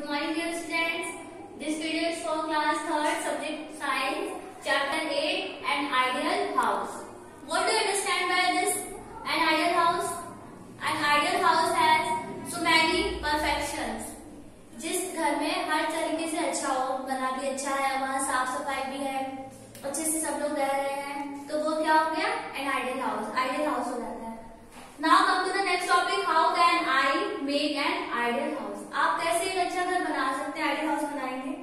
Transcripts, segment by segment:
Good morning dear students. This video is for class 3rd subject science chapter 8 an ideal house. What do you understand by this? An ideal house? An ideal house has so many perfections. जिस घर में हर तरीके से अच्छा हो, बना भी अच्छा है, वहाँ साफ सफाई भी है, अच्छे से सब लोग रह रहे हैं, तो वो क्या हो गया? An ideal house. Ideal house हो जाता है. Now come to the next topic. How can I make an ideal house? आप कैसे एक अच्छा घर बना सकते हैं? आइडियल हाउस बनाएंगे.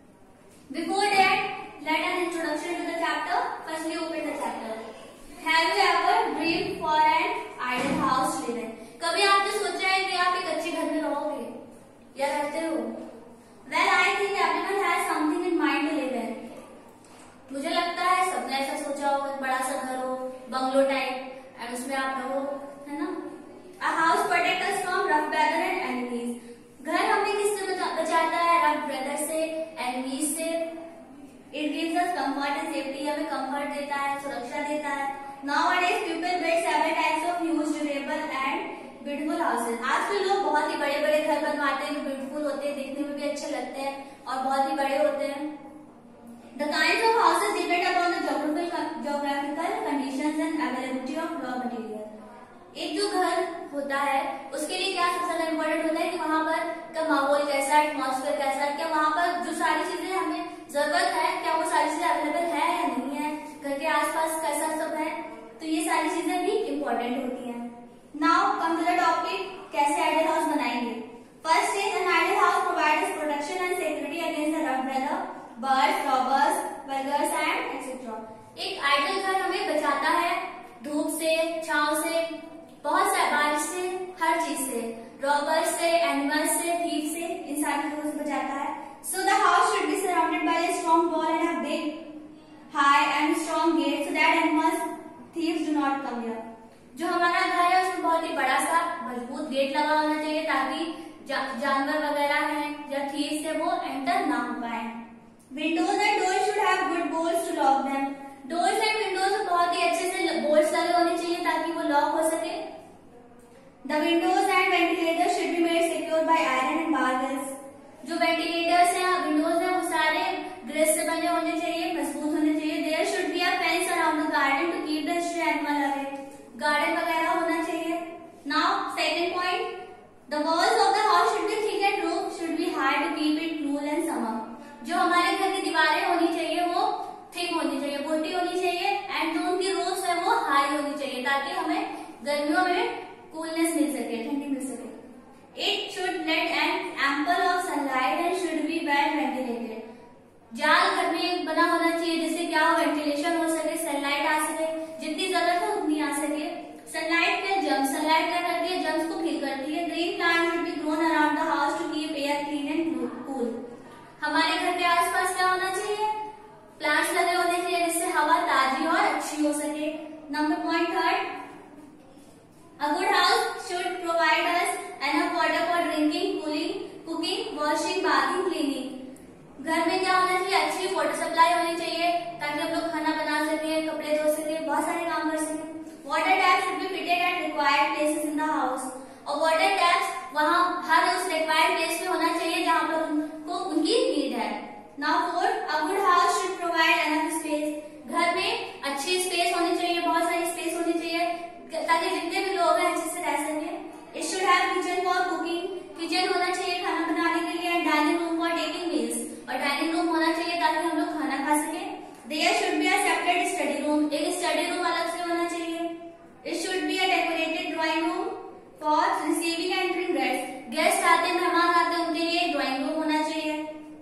Before that, let an introduction to the chapter. Firstly, open the chapter. Have you ever dreamed for an ideal house to live in? कभी आपने सोचा है कि आप एक अच्छे घर में रहोगे या रहते हो? Well, I think everyone has something in mind to live in. मुझे लगता है सबने ऐसा सोचा होगा, बड़ा सा घर हो, बंगलो टाइप, और उसमें आप रहो, है ना? A house protects us from rough weather and enemies. घर हमें किससे बचाता है? रफ वेदर से, एनिमीज से. It gives us comfort and safety. हमें कंफर्ट देता है, सुरक्षा देता है. Nowadays people build several types of huge, durable and beautiful houses. आजकल लोग बहुत ही बड़े-बड़े घर बनवाते हैं जो ब्यूटीफुल होते हैं, देखने में भी अच्छे लगते हैं और बहुत ही बड़े होते हैं. The kinds of houses depend upon the geographical conditions and availability of raw material. एक जो घर होता है उसके लिए क्या सबसे ज्यादा इम्पोर्टेंट होता है कि वहाँ पर का माहौल कैसा है, एटमॉस्फेयर कैसा है, क्या वहाँ पर जो सारी चीजें हमें जरूरत है क्या वो सारी चीजें अवेलेबल है या नहीं है, घर के आसपास कैसा सब है, तो ये सारी चीजें भी इम्पोर्टेंट होती हैं. Now come to the topic, कैसे आइडियल हाउस बनाएंगे. First is an ideal house provides protection and security against the rough weather, birds, robbers, burglars and etcetera. एक आइडियल घर हमें बचाता है धूप से, छांव से, बहुत सारे बारिश से, हर चीज से, रॉबर्स से, एनिमल्स से, थीफ से, इन सारी चीजों से बचाता है. So the house should be surrounded by a strong wall and a big, high and strong gate so that animals, thieves do not come here. जो हमारा घर है उसमें बहुत ही बड़ा सा मजबूत गेट लगा होना चाहिए ताकि जानवर वगैरह हैं या थीव्स है वो एंटर ना हो पाए. Windows and doors should have good bolts to lock them. Doors and windows में बहुत ही अच्छे से बोल्ट्स लगे होने चाहिए ताकि वो लॉक हो सके. The windows and ventilators should be made secure by iron and bar grills. जो वेंटिलेटर्स हैं, विंडोज हैं, वो सारे ग्रिल्स से बने होने चाहिए, मजबूत होने चाहिए. There should be a fence around the garden to keep the stray animal away. Garden वगैरह होना चाहिए. Now second point, the walls of the house should be thick and roof should be high to keep it cool in summer. जो हमारे घर की दीवारें होनी चाहिए वो थिक होनी चाहिए, मोटी होनी चाहिए, एंड जो उनकी रूफ्स है वो हाई होनी चाहिए ताकि हमें गर्मियों में कूलनेस मिल सके, ठंडी मिल सके. It should let an ample of sunlight and should be well ventilated. जाल घर में बना होना चाहिए जिससे क्या हो, वेंटिलेशन हो सके, सनलाइट आ सके, जितनी जरूरत है उतनी आ सके. सनलाइट का जम्स, सनलाइट क्या करती है, जम्स को किल करती है. Green plant should be grown around the house to keep air clean and cool. हमारे घर के आसपास क्या होना चाहिए, प्लांट्स लगे होने चाहिए जिससे हवा ताजी और अच्छी हो सके. Number point third, a good house should provide us enough water for drinking, cooking, washing, bathing, cleaning. घर में क्या होना चाहिए, अच्छी वाटर सप्लाई होनी चाहिए ताकि हम लोग खाना बना सके, कपड़े धो सके, बहुत सारे काम कर सके. Water tap should be fitted at required places in the house. और वाटर टैप्स वहाँ हर उस रिक्वायर्ड प्लेस पे होना चाहिए जहाँ पर उनको उनकी नीड है. Now fourth, a good house should provide enough space. घर में अच्छी स्पेस होनी चाहिए, बहुत सारी स्पेस होनी चाहिए ताकि जितने भी लोग हैं अच्छे से रह सके. It should have kitchen for cooking. Kitchen होना चाहिए खाना बनाने के लिए, and dining room for taking meals. और डाइनिंग रूम होना चाहिए ताकि हम लोग खाना खा सके. There should be a separate study room. एक स्टडी रूम अलग से होना चाहिए. It should be a decorated drawing room for receiving and entering guest. Guest आते, मेहमान आते, उनके लिए एक ड्राइंग रूम होना चाहिए.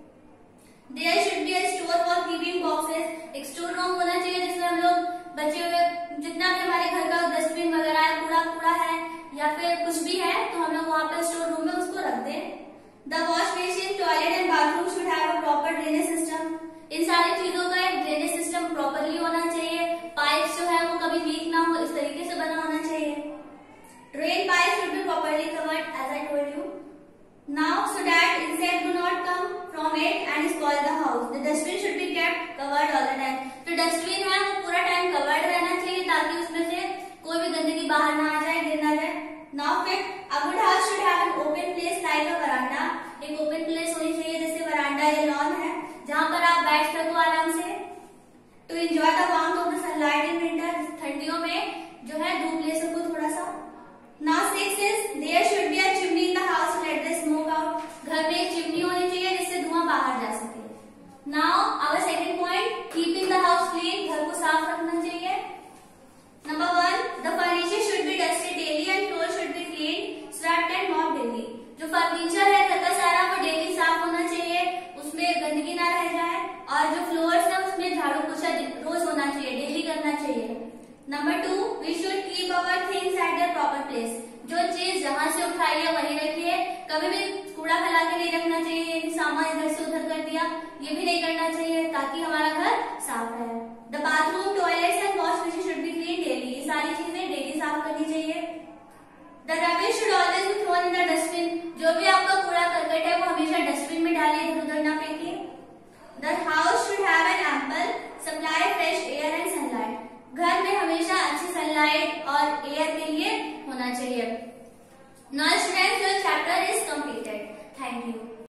There should be a store for keeping boxes. एक स्टोर रूम होना चाहिए जिसमें हम लोग बचे हुए जितना भी हमारे घर का डस्टबिन वगैरह है, कूड़ा है या फिर कुछ भी है तो हम लोग वहाँ पे स्टोर रूम में उसको रख दें. The wash basin, toilet and bathroom should have a proper drainage system. इन सारी चीजों का एक ड्रेनेज सिस्टम प्रॉपरली होना चाहिए. पाइप जो है वो कभी लीक ना हो, इस तरीके से बना होना चाहिए. Drain pipe should be properly covered as I told you. Now so that insects do not come from it and spoil the house. The dustbin should be kept covered all the time. तो dustbin है वो पूरा time covered रहना चाहिए ताकि उसमें से कोई भी गंदगी बाहर ना आ जाए, गिर ना जाए. Now fifth, a good house should have an open place like a veranda. एक open place now our second point, keeping the house clean, घर को साफ रखना चाहिए। Number 1, the furniture should be dusted daily and floor should be clean, swept and mop daily. जो furniture है घर का सारा वो डेली साफ होना चाहिए, उसमें गंदगी ना रह जाए, और जो फ्लोर्स है उसमें झाड़ू पोछा रोज होना चाहिए, डेली करना चाहिए। Number 2, we should keep our things at their proper place. जो चीज जहाँ से उठाई है वहीं रखिए, कभी भी कूड़ा फैला के नहीं रखना चाहिए, सामान इधर से उधर कर दिया, ये भी नहीं करना चाहिए, ताकि हमारा घर साफ रहे। The bathroom, toilets and wash basin should be clean daily, ये सारी चीजें डेली साफ करनी चाहिए। The rubbish should always be thrown in the dustbin, जो भी आपका कूड़ा करकट है वो हमेशा डस्टबिन में डालिए, इधर उधर ना फेंकिए। The house should have an ample supply fresh air and sunlight, घर में हमेशा अच्छी सनलाइट और एयर के लिए होना चाहिए। Now students, your chapter is completed. Thank you.